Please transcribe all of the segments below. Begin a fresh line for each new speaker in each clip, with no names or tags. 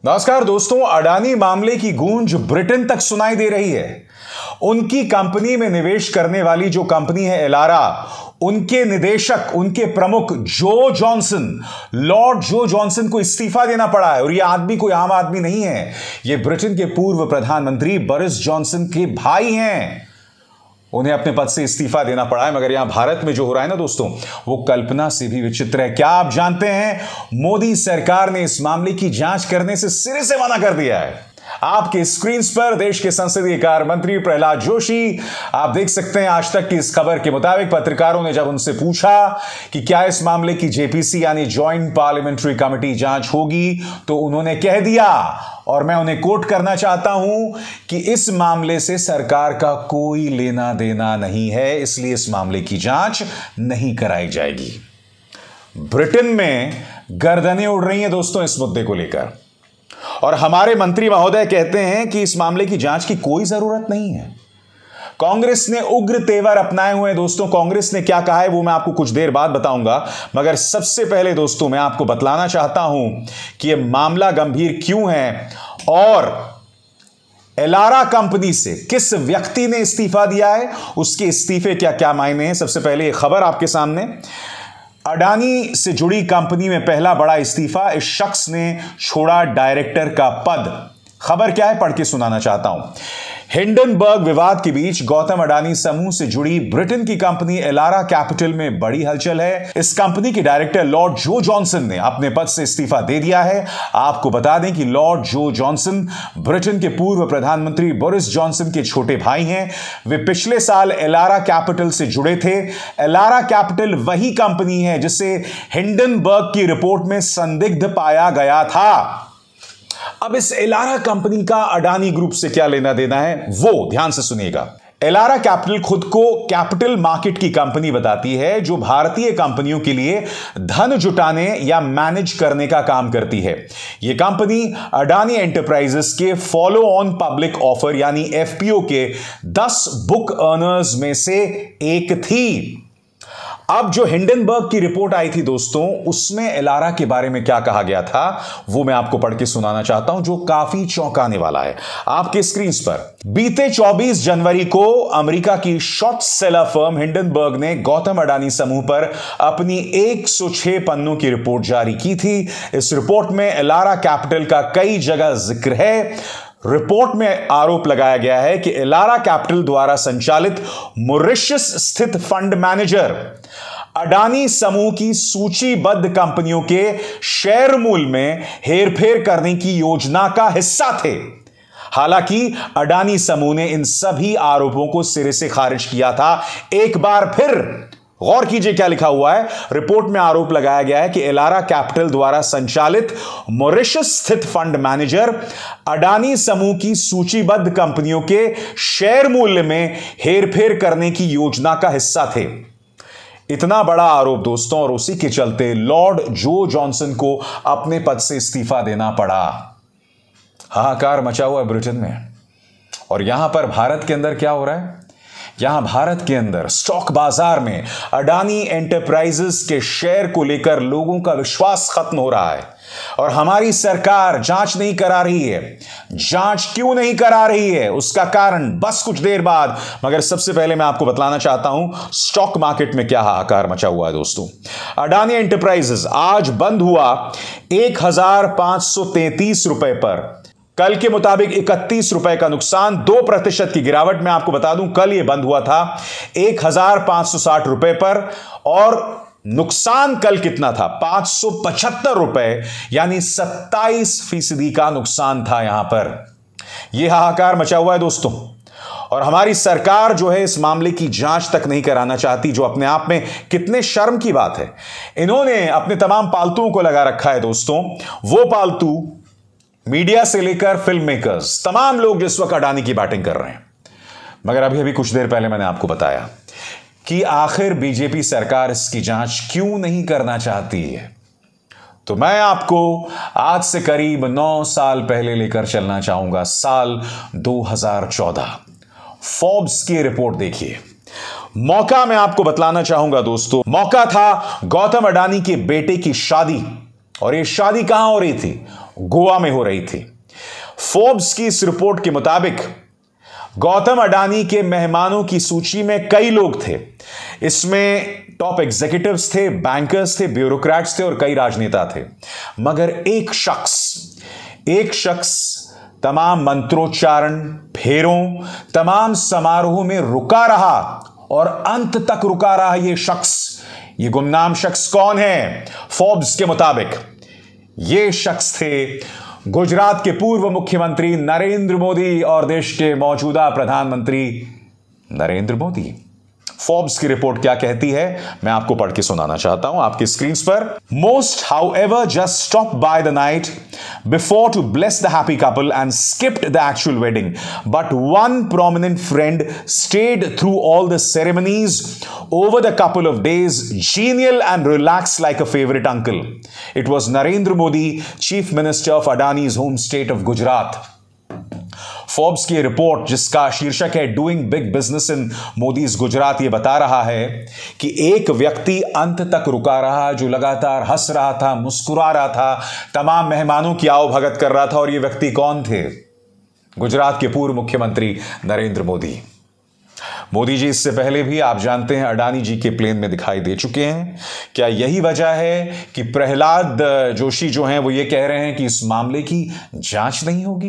नमस्कार दोस्तों, अडानी मामले की गूंज ब्रिटेन तक सुनाई दे रही है। उनकी कंपनी में निवेश करने वाली जो कंपनी है एलारा, उनके निदेशक, उनके प्रमुख लॉर्ड जो जॉनसन को इस्तीफा देना पड़ा है। और यह आदमी कोई आम आदमी नहीं है, यह ब्रिटेन के पूर्व प्रधानमंत्री बोरिस जॉनसन के भाई हैं। उन्हें अपने पद से इस्तीफा देना पड़ा है। मगर यहां भारत में जो हो रहा है ना दोस्तों, वो कल्पना से भी विचित्र है। क्या आप जानते हैं, मोदी सरकार ने इस मामले की जांच करने से सिरे से मना कर दिया है। आपके स्क्रीन पर देश के संसदीय कार्य मंत्री प्रहलाद जोशी, आप देख सकते हैं आज तक की इस खबर के मुताबिक पत्रकारों ने जब उनसे पूछा कि क्या इस मामले की जेपीसी यानी ज्वाइंट पार्लियामेंट्री कमेटी जांच होगी, तो उन्होंने कह दिया, और मैं उन्हें कोट करना चाहता हूं कि इस मामले से सरकार का कोई लेना देना नहीं है, इसलिए इस मामले की जांच नहीं कराई जाएगी। ब्रिटेन में गर्दनें उड़ रही हैं दोस्तों इस मुद्दे को लेकर, और हमारे मंत्री महोदय कहते हैं कि इस मामले की जांच की कोई जरूरत नहीं है। कांग्रेस ने उग्र तेवर अपनाए हुए हैं दोस्तों। कांग्रेस ने क्या कहा है वो मैं आपको कुछ देर बाद बताऊंगा, मगर सबसे पहले दोस्तों मैं आपको बतलाना चाहता हूं कि यह मामला गंभीर क्यों है और एलारा कंपनी से किस व्यक्ति ने इस्तीफा दिया है, उसके इस्तीफे क्या क्या मायने हैं। सबसे पहले यह खबर आपके सामने, अडानी से जुड़ी कंपनी में पहला बड़ा इस्तीफा, इस शख्स ने छोड़ा डायरेक्टर का पद। खबर क्या है, पढ़ के सुनाना चाहता हूं। हिंडनबर्ग विवाद के बीच गौतम अडानी समूह से जुड़ी ब्रिटेन की कंपनी एलारा कैपिटल में बड़ी हलचल है। इस कंपनी के डायरेक्टर लॉर्ड जो जॉनसन ने अपने पद से इस्तीफा दे दिया है। आपको बता दें कि लॉर्ड जो जॉनसन ब्रिटेन के पूर्व प्रधानमंत्री बोरिस जॉनसन के छोटे भाई हैं। वे पिछले साल एलारा कैपिटल से जुड़े थे। एलारा कैपिटल वही कंपनी है जिसे हिंडनबर्ग की रिपोर्ट में संदिग्ध पाया गया था। अब इस एलारा कंपनी का अडानी ग्रुप से क्या लेना देना है, वो ध्यान से सुनिएगा। एलारा कैपिटल खुद को कैपिटल मार्केट की कंपनी बताती है, जो भारतीय कंपनियों के लिए धन जुटाने या मैनेज करने का काम करती है। यह कंपनी अडानी एंटरप्राइजेस के फॉलो ऑन पब्लिक ऑफर यानी एफपीओ के 10 बुक अर्नर्स में से एक थी। अब जो हिंडनबर्ग की रिपोर्ट आई थी दोस्तों, उसमें एलारा के बारे में क्या कहा गया था वो मैं आपको पढ़ के सुनाना चाहता हूं, जो काफी चौंकाने वाला है। आपके स्क्रीन पर बीते 24 जनवरी को अमेरिका की शॉर्ट सेलर फर्म हिंडनबर्ग ने गौतम अडानी समूह पर अपनी 106 पन्नों की रिपोर्ट जारी की थी। इस रिपोर्ट में एलारा कैपिटल का कई जगह जिक्र है। रिपोर्ट में आरोप लगाया गया है कि एलारा कैपिटल द्वारा संचालित मॉरिशस स्थित फंड मैनेजर अडानी समूह की सूचीबद्ध कंपनियों के शेयर मूल्य में हेरफेर करने की योजना का हिस्सा थे। हालांकि अडानी समूह ने इन सभी आरोपों को सिरे से खारिज किया था। एक बार फिर गौर कीजिए क्या लिखा हुआ है। रिपोर्ट में आरोप लगाया गया है कि एलारा कैपिटल द्वारा संचालित मॉरिशस स्थित फंड मैनेजर अडानी समूह की सूचीबद्ध कंपनियों के शेयर मूल्य में हेरफेर करने की योजना का हिस्सा थे। इतना बड़ा आरोप दोस्तों, और उसी के चलते लॉर्ड जो जॉनसन को अपने पद से इस्तीफा देना पड़ा। हाहाकार मचा हुआ है ब्रिटेन में। और यहां पर भारत के अंदर क्या हो रहा है, यहां भारत के अंदर स्टॉक बाजार में अडानी एंटरप्राइजेस के शेयर को लेकर लोगों का विश्वास खत्म हो रहा है। और हमारी सरकार जांच नहीं करा रही है। जांच क्यों नहीं करा रही है, उसका कारण बस कुछ देर बाद, मगर सबसे पहले मैं आपको बतलाना चाहता हूं स्टॉक मार्केट में क्या हाहाकार मचा हुआ है दोस्तों। अडानी एंटरप्राइजेस आज बंद हुआ 1533 रुपए पर। कल के मुताबिक 31 रुपए का नुकसान, 2% की गिरावट। मैं आपको बता दूं कल यह बंद हुआ था 1560 रुपए पर, और नुकसान कल कितना था, 575 रुपए, यानी 27% का नुकसान था यहां पर। यह हाहाकार मचा हुआ है दोस्तों। और हमारी सरकार जो है इस मामले की जांच तक नहीं कराना चाहती, जो अपने आप में कितने शर्म की बात है। इन्होंने अपने तमाम पालतुओं को लगा रखा है दोस्तों। वो पालतू मीडिया से लेकर फिल्म मेकर्स, तमाम लोग जिस वक्त अडानी की बैटिंग कर रहे हैं। मगर अभी अभी कुछ देर पहले मैंने आपको बताया कि आखिर बीजेपी सरकार इसकी जांच क्यों नहीं करना चाहती है। तो मैं आपको आज से करीब 9 साल पहले लेकर चलना चाहूंगा, साल 2014। फोर्ब्स की रिपोर्ट देखिए। मौका मैं आपको बतलाना चाहूंगा दोस्तों, मौका था गौतम अडानी के बेटे की शादी। और यह शादी कहां हो रही थी, गोवा में हो रही थी। फोर्ब्स की इस रिपोर्ट के मुताबिक गौतम अडानी के मेहमानों की सूची में कई लोग थे। इसमें टॉप एग्जीक्यूटिव्स थे, बैंकर्स थे, ब्यूरोक्रेट्स थे और कई राजनेता थे। मगर एक शख्स तमाम मंत्रोच्चारण, फेरों, तमाम समारोह में रुका रहा और अंत तक रुका रहा। ये गुमनाम शख्स कौन है? फोर्ब्स के मुताबिक ये शख्स थे गुजरात के पूर्व मुख्यमंत्री नरेंद्र मोदी और देश के मौजूदा प्रधानमंत्री नरेंद्र मोदी। फोर्ब्स की रिपोर्ट क्या कहती है, मैं आपको पढ़ के सुनाना चाहता हूं आपकी स्क्रीन पर। Most however just stop by the night before to bless the happy couple and skipped the actual wedding, but one prominent friend stayed through all the ceremonies over the couple of days, genial and relaxed like a favorite uncle. It was Narendra Modi, Chief Minister of Adani's home state of Gujarat. Forbes की report जिसका शीर्षक है doing big business in Modi's Gujarat, यह बता रहा है कि एक व्यक्ति अंत तक रुका रहा जो लगातार हंस रहा था, मुस्कुरा रहा था, तमाम मेहमानों की आवभगत कर रहा था। और यह व्यक्ति कौन थे? गुजरात के पूर्व मुख्यमंत्री नरेंद्र मोदी। मोदी जी इससे पहले भी आप जानते हैं अडानी जी के प्लेन में दिखाई दे चुके हैं। क्या यही वजह है कि प्रहलाद जोशी जो हैं वो ये कह रहे हैं कि इस मामले की जांच नहीं होगी?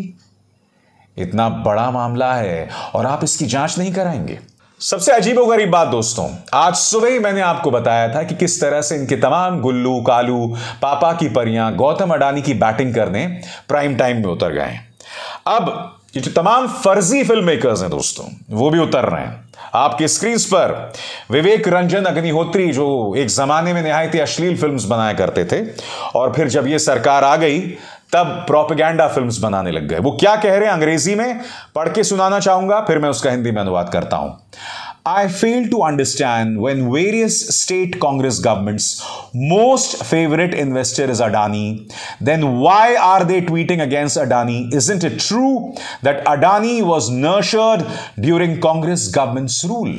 इतना बड़ा मामला है और आप इसकी जांच नहीं कराएंगे? सबसे अजीबोगरीब बात दोस्तों, आज सुबह ही मैंने आपको बताया था कि किस तरह से इनके तमाम गुल्लू कालू पापा की परियां गौतम अडानी की बैटिंग करने प्राइम टाइम में उतर गए हैं। अब ये जो तमाम फर्जी फिल्म मेकर्स हैं दोस्तों, वो भी उतर रहे हैं। आपके स्क्रीन पर विवेक रंजन अग्निहोत्री जो एक जमाने में निहायत ही अश्लील फिल्म्स बनाया करते थे और फिर जब ये सरकार आ गई तब प्रोपेगेंडा फिल्म्स बनाने लग गए। वो क्या कह रहे हैं अंग्रेजी में पढ़ के सुनाना चाहूंगा, फिर मैं उसका हिंदी में अनुवाद करता हूं। I fail to understand when various state Congress governments' most favorite investor is Adani, then why are they tweeting against Adani? Isn't it true that Adani was nurtured during Congress government's rule?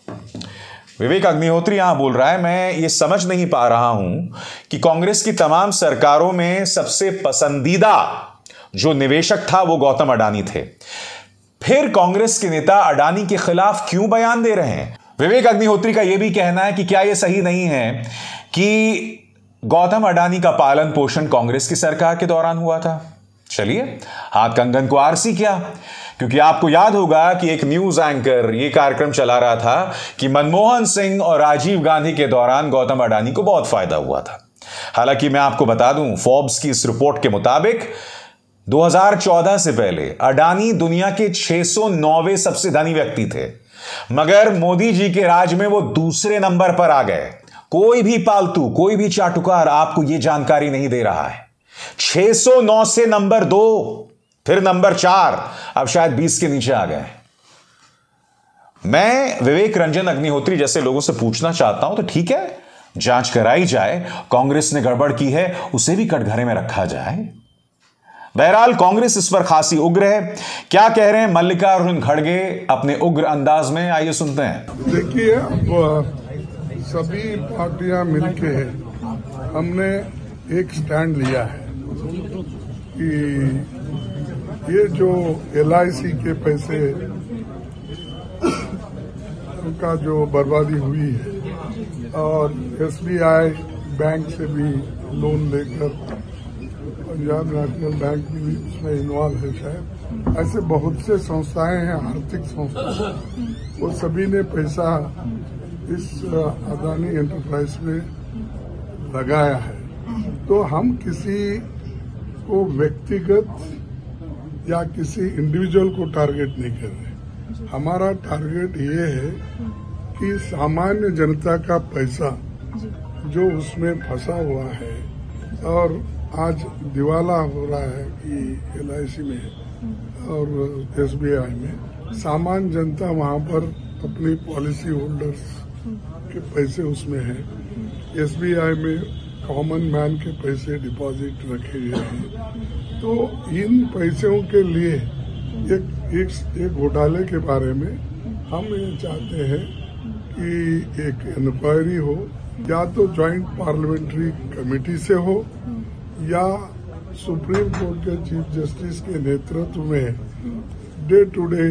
Vivek Agnihotri यहां बोल रहा है, मैं ये समझ नहीं पा रहा हूं कि कांग्रेस की तमाम सरकारों में सबसे पसंदीदा जो निवेशक था वो गौतम अडानी थे, फिर कांग्रेस के नेता अडानी के खिलाफ क्यों बयान दे रहे हैं? विवेक अग्निहोत्री का यह भी कहना है कि क्या यह सही नहीं है कि गौतम अडानी का पालन पोषण कांग्रेस की सरकार के दौरान हुआ था? चलिए हाथ कंगन को आरसी क्या, क्योंकि आपको याद होगा कि एक न्यूज एंकर यह कार्यक्रम चला रहा था कि मनमोहन सिंह और राजीव गांधी के दौरान गौतम अडानी को बहुत फायदा हुआ था। हालांकि मैं आपको बता दूं, फोर्ब्स की इस रिपोर्ट के मुताबिक 2014 से पहले अडानी दुनिया के 609वें सबसे धनी व्यक्ति थे, मगर मोदी जी के राज में वो दूसरे नंबर पर आ गए। कोई भी पालतू, कोई भी चाटुकार आपको यह जानकारी नहीं दे रहा है। 609 से नंबर 2, फिर नंबर 4, अब शायद 20 के नीचे आ गए। मैं विवेक रंजन अग्निहोत्री जैसे लोगों से पूछना चाहता हूं, तो ठीक है, जांच कराई जाए, कांग्रेस ने गड़बड़ की है उसे भी कटघरे में रखा जाए। बहरहाल कांग्रेस इस पर खासी उग्र है। क्या कह रहे हैं मल्लिकार्जुन खड़गे अपने उग्र अंदाज में, आइए सुनते हैं।
देखिए, अब सभी पार्टियां मिलके हमने एक स्टैंड लिया है कि ये जो LIC के पैसे उनका जो बर्बादी हुई है और SBI बैंक से भी लोन लेकर पंजाब नेशनल बैंक भी उसमें इन्वॉल्व है शायद, ऐसे बहुत से संस्थाएं हैं, आर्थिक संस्थाएं, वो सभी ने पैसा इस अडानी एंटरप्राइज में लगाया है। तो हम किसी को व्यक्तिगत या किसी इंडिविजुअल को टारगेट नहीं कर रहे। हमारा टारगेट ये है कि सामान्य जनता का पैसा जो उसमें फंसा हुआ है और आज दिवाला हो रहा है कि LIC में और SBI में, सामान्य जनता वहां पर अपनी पॉलिसी होल्डर्स के पैसे उसमें हैं। SBI में कॉमन मैन के पैसे डिपॉजिट रखे गए हैं। तो इन पैसों के लिए एक घोटाले के बारे में हम ये चाहते हैं कि एक इंक्वायरी हो, या तो ज्वाइंट पार्लियामेंट्री कमेटी से हो या सुप्रीम कोर्ट के चीफ जस्टिस के नेतृत्व में डे टू डे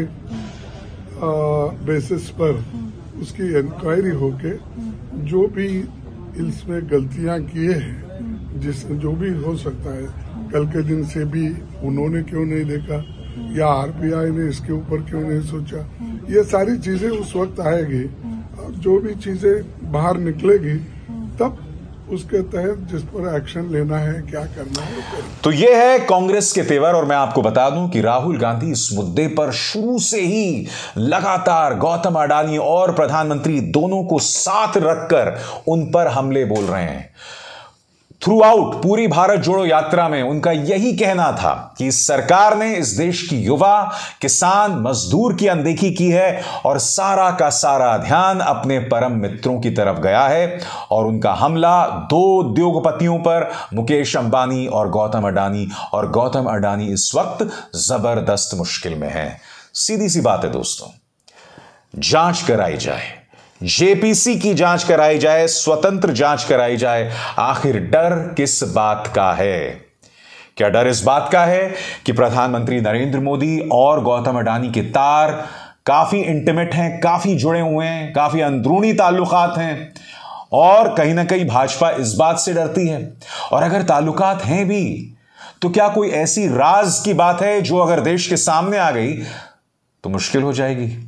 बेसिस पर उसकी इंक्वायरी होके जो भी इसमें गलतियां किए हैं, जो भी हो सकता है, कल के दिन से भी उन्होंने क्यों नहीं देखा या आरबीआई ने इसके ऊपर क्यों नहीं सोचा, ये सारी चीजें उस वक्त आएगी और जो भी चीजें बाहर निकलेगी तब उसके तहत जिस पर एक्शन लेना है, क्या करना है।
तो यह है कांग्रेस के तेवर। और मैं आपको बता दूं कि राहुल गांधी इस मुद्दे पर शुरू से ही लगातार गौतम अडानी और प्रधानमंत्री दोनों को साथ रखकर उन पर हमले बोल रहे हैं। थ्रू आउट पूरी भारत जोड़ो यात्रा में उनका यही कहना था कि सरकार ने इस देश की युवा, किसान, मजदूर की अनदेखी की है और सारा का सारा ध्यान अपने परम मित्रों की तरफ गया है। और उनका हमला दो उद्योगपतियों पर, मुकेश अंबानी और गौतम अडानी, और गौतम अडानी इस वक्त जबरदस्त मुश्किल में है। सीधी सी बात है दोस्तों, जांच कराई जाए, जेपीसी की जांच कराई जाए, स्वतंत्र जांच कराई जाए। आखिर डर किस बात का है? क्या डर इस बात का है कि प्रधानमंत्री नरेंद्र मोदी और गौतम अडानी के तार काफी इंटीमेट हैं, काफी जुड़े हुए हैं, काफी अंदरूनी ताल्लुकात हैं, और कहीं ना कहीं भाजपा इस बात से डरती है? और अगर ताल्लुकात हैं भी तो क्या कोई ऐसी राज की बात है जो अगर देश के सामने आ गई तो मुश्किल हो जाएगी?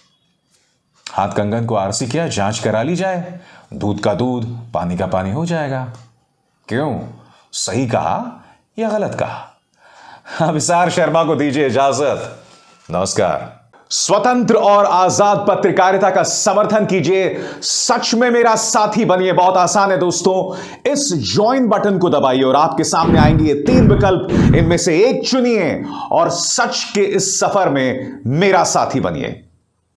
हाथ कंगन को आरसी किया, जांच करा ली जाए, दूध का दूध, पानी का पानी हो जाएगा। क्यों? सही कहा या गलत कहा? विशार शर्मा को दीजिए इजाजत। नमस्कार। स्वतंत्र और आजाद पत्रकारिता का समर्थन कीजिए, सच में मेरा साथी बनिए। बहुत आसान है दोस्तों, इस ज्वाइन बटन को दबाइए और आपके सामने आएंगे ये 3 विकल्प, इनमें से एक चुनिए और सच के इस सफर में मेरा साथी बनिए।